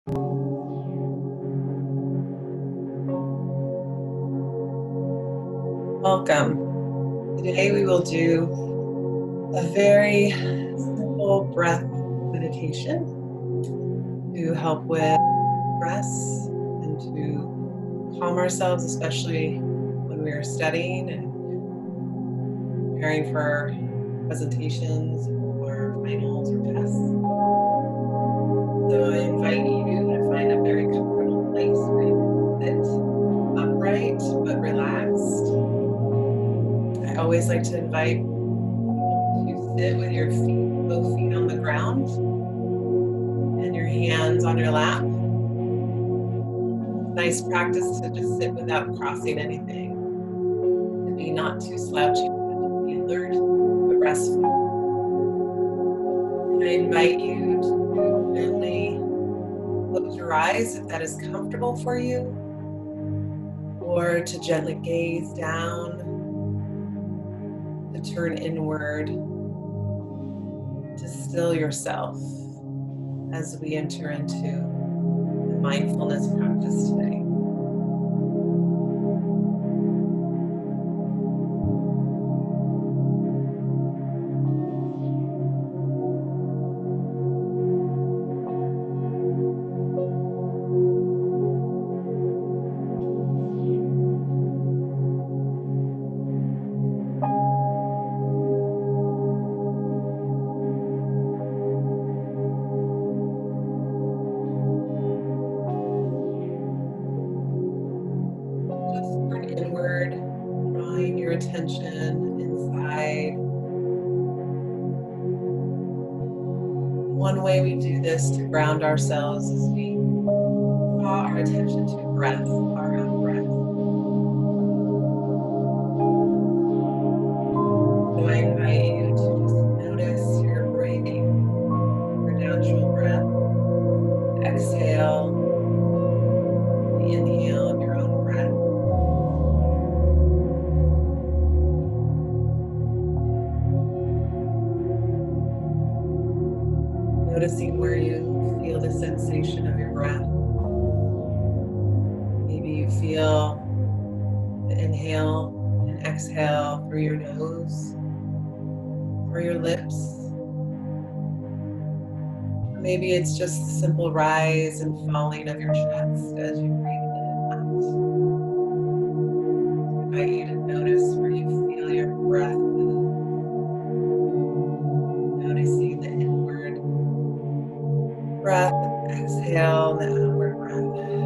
Welcome. Today we will do a very simple breath meditation to help with stress and to calm ourselves, especially when we are studying and preparing for presentations or finals or tests. So I invite you to find a very comfortable place where you can sit upright but relaxed. I always like to invite people to sit with your feet, both feet on the ground and your hands on your lap. Nice practice to just sit without crossing anything, to be not too slouchy, but to be alert but restful. And I invite you to gently close your eyes if that is comfortable for you, or to gently gaze down, to turn inward, to still yourself as we enter into the mindfulness practice today. Just turn inward, drawing your attention inside. One way we do this to ground ourselves is we draw our attention to breath, our own breath. So I invite you to just notice your breathing, your natural breath, exhale, the inhale of your own breath. Noticing where you feel the sensation of your breath. Maybe you feel the inhale and exhale through your nose or your lips. Or maybe it's just the simple rise and falling of your chest as you breathe in and out. I invite you to notice where you feel your breath move. Noticing the inward breath, exhale, the outward breath.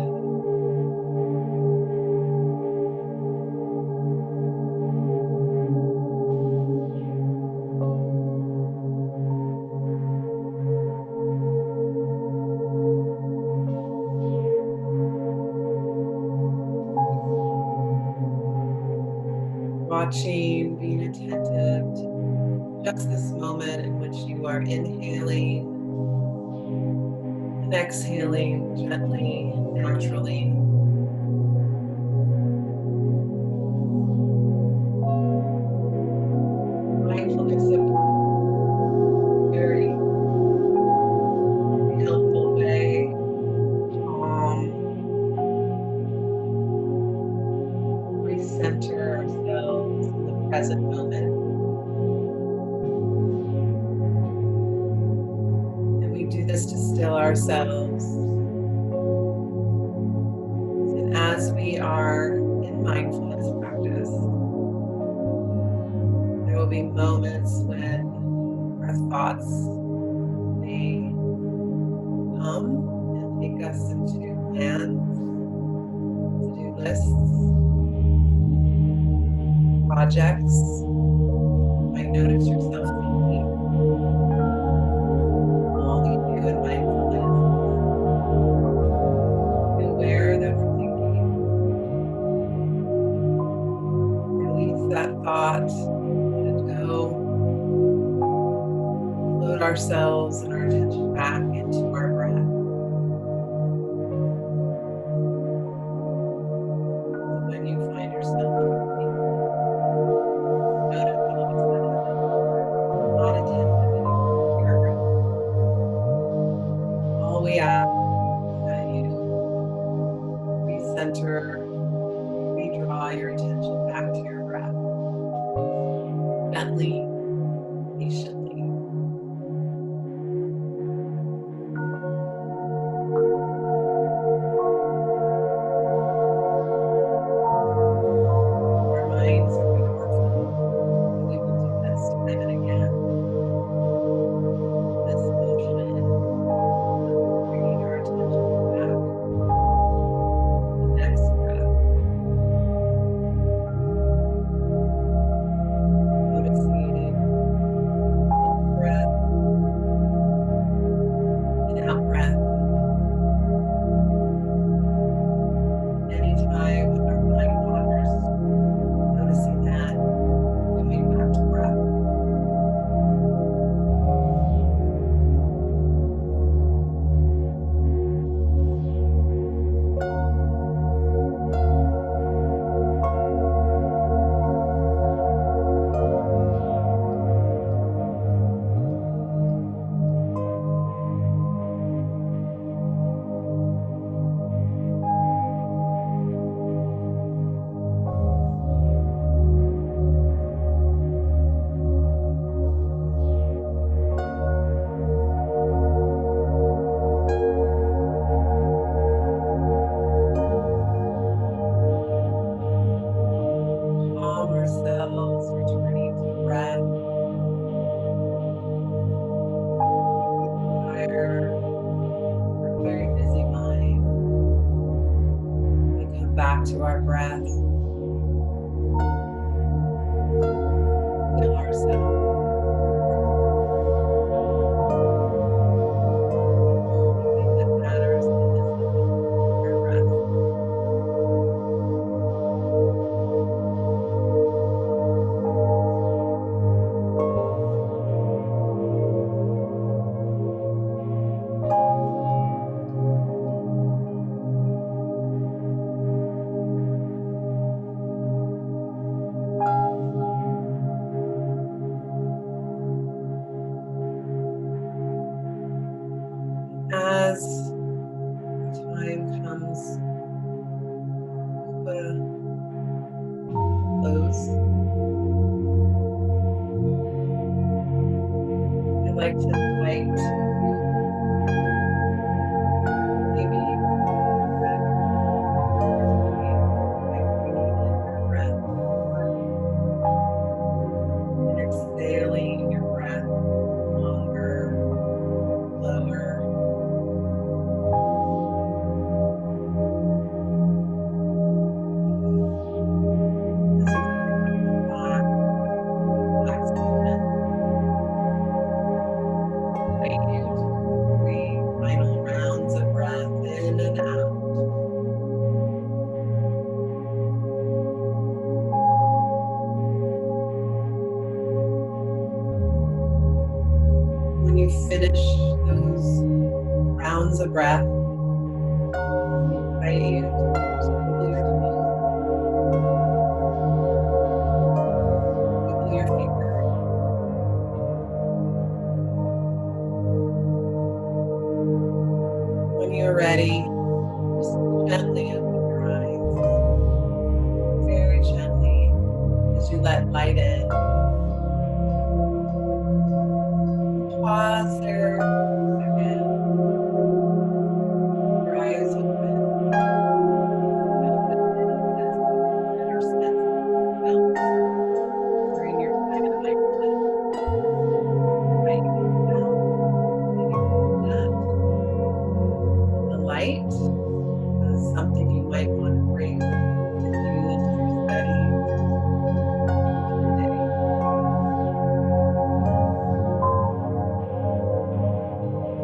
Watching, being attentive to just this moment in which you are inhaling and exhaling gently, naturally. Mindfulness of very helpful way, calm, recenter ourselves in the present moment. And we do this to still ourselves. And as we are in mindfulness practice, there will be moments when our thoughts may come and take us into plans, to-do lists, projects. You might notice yourself thinking. All we do in mindfulness is be aware that we're thinking. Release that thought, let it go. Float ourselves and our attention back into our breath. So when you find yourself thinking, notice all of a sudden that you're not attentive anymore to your breath. All we ask center, redraw your attention back to your breath. Gently, patiently. Our minds are powerful, and we will do this time and again. This motion of bringing our attention back. The next breath, noticing in breath and out breath. Anytime our mind wanders, noticing that, coming back to breath. Calm ourselves, returning to breath. Quiet our very busy mind. We come back to our breath. Feel ourselves. The thing that matters in this moment, our breath. As time comes to a close, I'd like to invite you, maybe your breath, by bringing in your breath and exhaling your breath longer, slower. As you come back, relax again. I invite you to 3 final rounds of breath in and out. When you finish those rounds of breath, I invite you to wiggle your toes, wiggle your fingers. When you're ready, just gently open your eyes, very gently, as you let light in. Pause there for a second, your eyes open. Notice any sensation or sense you felt during your time in mindfulness. Invite you to now maybe hold that in the light as something you might want to bring with you into your study today.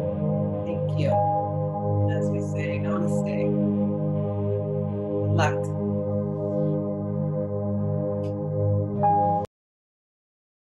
Thank you. As we say, namaste. Good luck.